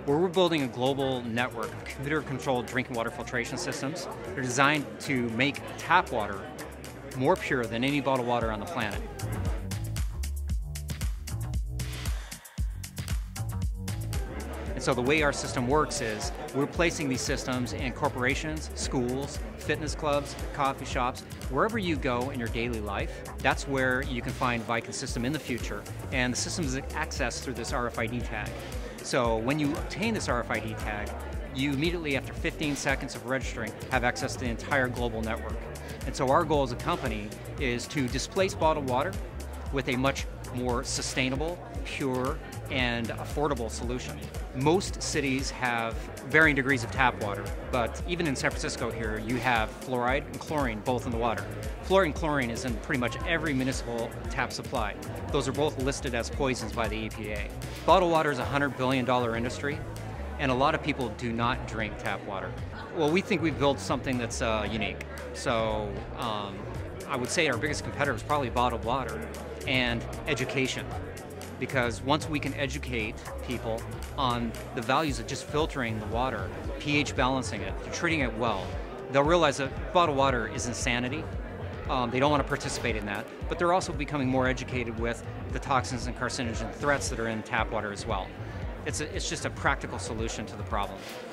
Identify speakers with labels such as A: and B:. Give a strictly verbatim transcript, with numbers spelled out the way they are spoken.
A: where we're building a global network of computer-controlled drinking water filtration systems. They're designed to make tap water more pure than any bottled water on the planet. And so the way our system works is we're placing these systems in corporations, schools, fitness clubs, coffee shops, wherever you go in your daily life. That's where you can find Vÿykn system in the future. And the system is accessed through this R F I D tag. So when you obtain this R F I D tag, you immediately, after fifteen seconds of registering, have access to the entire global network. And so our goal as a company is to displace bottled water with a much more sustainable, pure, and affordable solution. Most cities have varying degrees of tap water, but even in San Francisco here, you have fluoride and chlorine both in the water. Fluoride and chlorine is in pretty much every municipal tap supply. Those are both listed as poisons by the E P A. Bottled water is a one hundred billion dollar industry, and a lot of people do not drink tap water. Well, we think we've built something that's uh, unique. So um, I would say our biggest competitor is probably bottled water and education. Because once we can educate people on the values of just filtering the water, pH balancing it, treating it well, they'll realize that bottled water is insanity. Um, they don't want to participate in that, but they're also becoming more educated with the toxins and carcinogen threats that are in tap water as well. It's, a, it's just a practical solution to the problem.